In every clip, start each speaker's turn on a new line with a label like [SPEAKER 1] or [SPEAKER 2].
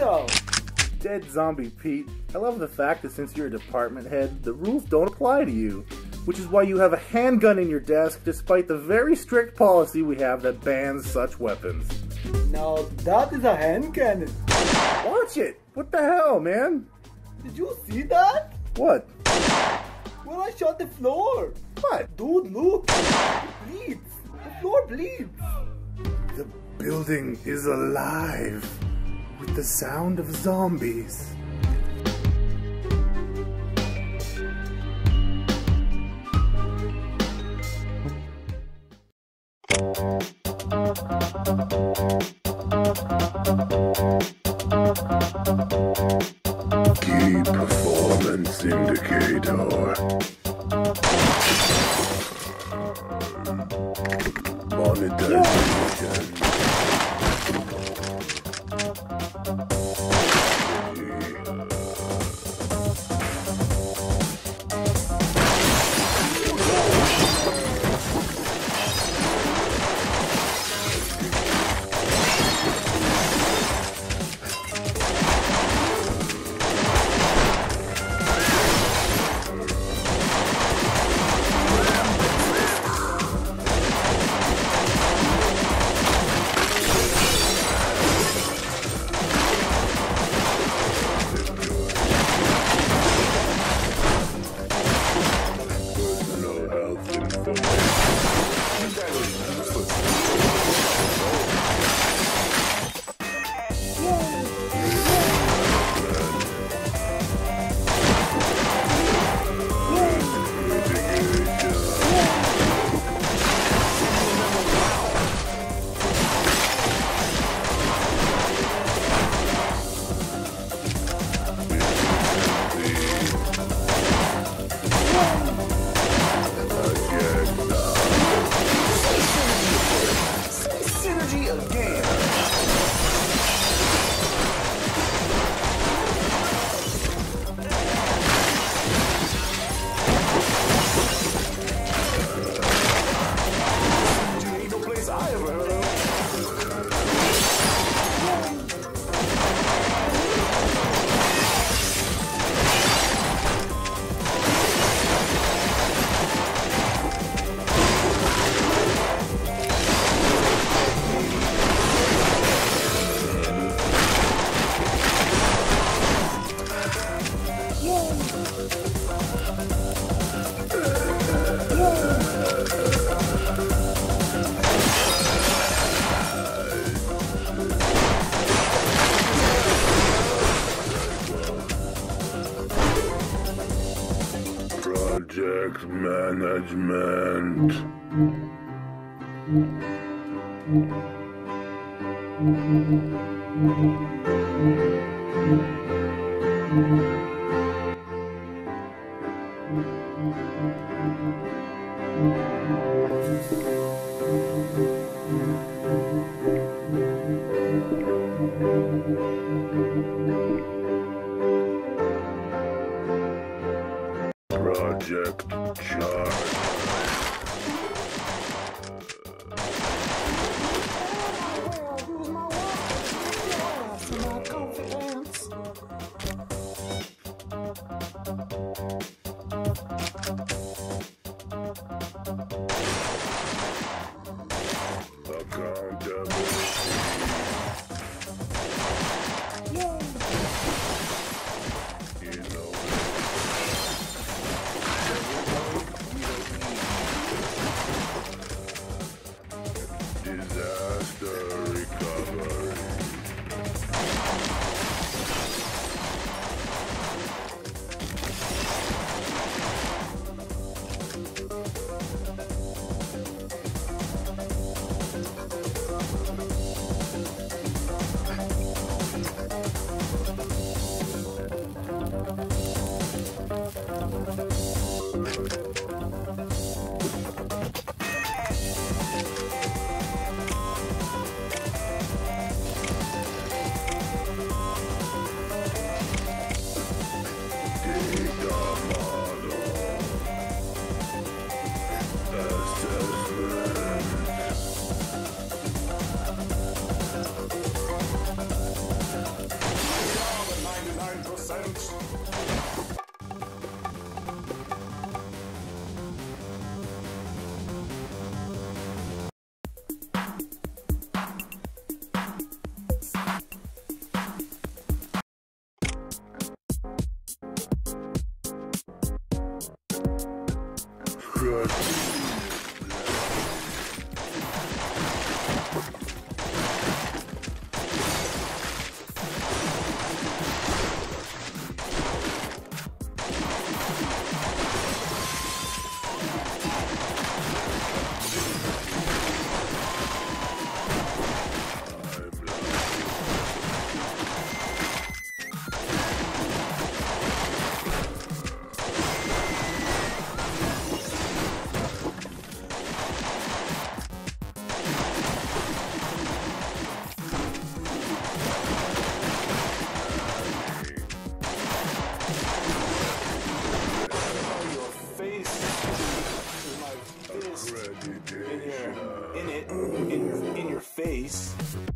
[SPEAKER 1] though?
[SPEAKER 2] Dead zombie Pete, I love the fact that since you're a department head, the rules don't apply to you. Which is why you have a handgun in your desk despite the very strict policy we have that bans such weapons.
[SPEAKER 1] Now that is a hand cannon.
[SPEAKER 2] Watch it! What the hell, man?
[SPEAKER 1] Did you see that?
[SPEAKER 2] What?
[SPEAKER 1] When I shot the floor.
[SPEAKER 2] What?
[SPEAKER 1] Dude, look. It bleeds. The floor bleeds.
[SPEAKER 2] The building is alive with the sound of zombies.
[SPEAKER 3] Key performance indicator. Monetization. Project management. Project Charge.
[SPEAKER 4] in your face.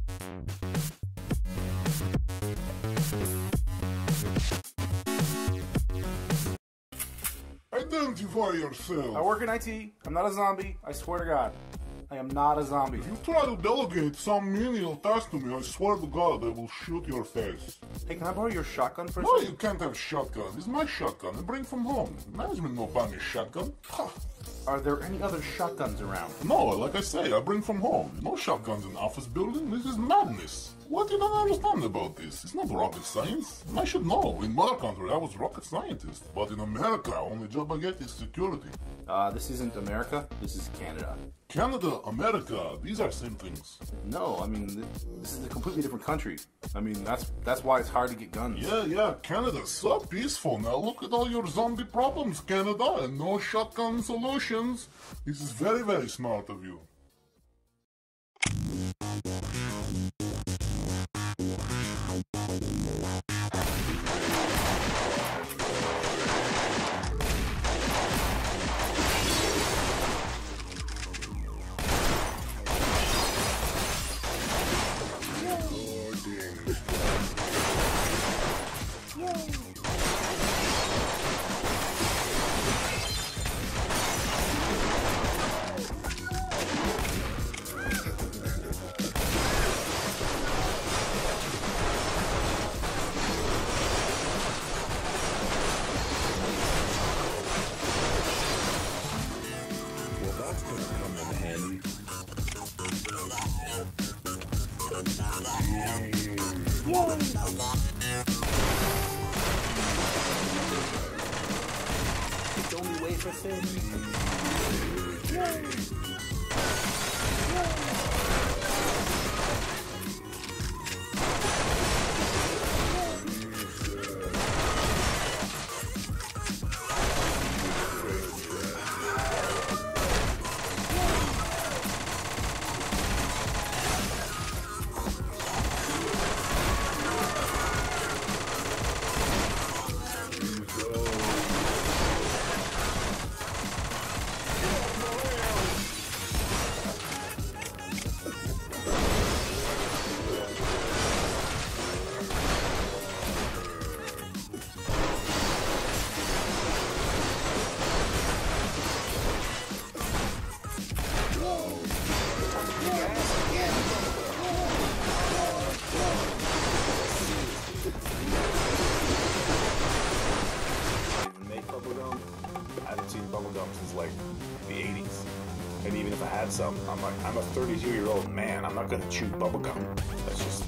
[SPEAKER 3] Identify yourself.
[SPEAKER 2] I work in IT. I'm not a zombie. I swear to God. I am not a zombie.
[SPEAKER 3] If you try to delegate some menial task to me, I swear to God I will shoot your face.
[SPEAKER 2] Hey, can I borrow your shotgun for a
[SPEAKER 3] No,
[SPEAKER 2] second?
[SPEAKER 3] you can't have shotgun. It's my shotgun. I bring from home. Management no buy me shotgun. Ha.
[SPEAKER 2] Are there any other shotguns around?
[SPEAKER 3] No, like I say, I bring from home. No shotguns in office building. This is madness. What you don't understand about this? It's not rocket science. I should know. In mother country, I was rocket scientist. But in America, only job I get is security.
[SPEAKER 2] This isn't America. This is Canada.
[SPEAKER 3] Canada, America, these are same things.
[SPEAKER 2] No, I mean, this is a completely different country. I mean, that's why it's hard to get guns.
[SPEAKER 3] Yeah, Canada's so peaceful. Now look at all your zombie problems, Canada, and no shotgun solutions. This is very, very smart of you.
[SPEAKER 4] It's the only way for fish. I haven't seen bubblegum since like the 80s. And even if I had some, I'm a 32-year-old man. I'm not gonna chew bubblegum. That's just